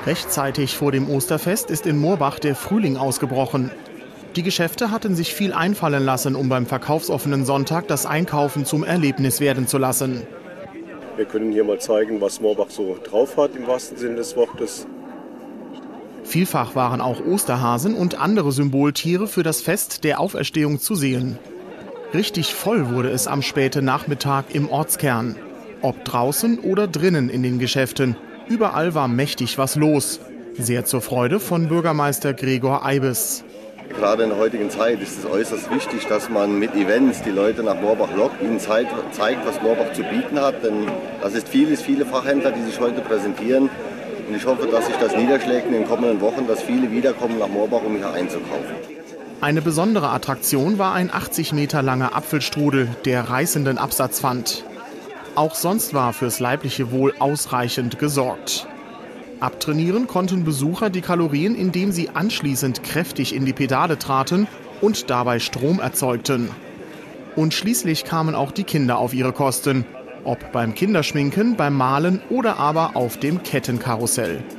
Rechtzeitig vor dem Osterfest ist in Moorbach der Frühling ausgebrochen. Die Geschäfte hatten sich viel einfallen lassen, um beim verkaufsoffenen Sonntag das Einkaufen zum Erlebnis werden zu lassen. Wir können hier mal zeigen, was Moorbach so drauf hat, im wahrsten Sinne des Wortes. Vielfach waren auch Osterhasen und andere Symboltiere für das Fest der Auferstehung zu sehen. Richtig voll wurde es am späten Nachmittag im Ortskern. Ob draußen oder drinnen in den Geschäften. Überall war mächtig was los. Sehr zur Freude von Bürgermeister Gregor Eibes. Gerade in der heutigen Zeit ist es äußerst wichtig, dass man mit Events die Leute nach Moorbach lockt, ihnen zeigt, was Moorbach zu bieten hat. Denn das ist viele Fachhändler, die sich heute präsentieren. Und ich hoffe, dass sich das niederschlägt in den kommenden Wochen, dass viele wiederkommen nach Moorbach, um hier einzukaufen. Eine besondere Attraktion war ein 80 Meter langer Apfelstrudel, der reißenden Absatz fand. Auch sonst war fürs leibliche Wohl ausreichend gesorgt. Abtrainieren konnten Besucher die Kalorien, indem sie anschließend kräftig in die Pedale traten und dabei Strom erzeugten. Und schließlich kamen auch die Kinder auf ihre Kosten, ob beim Kinderschminken, beim Malen oder aber auf dem Kettenkarussell.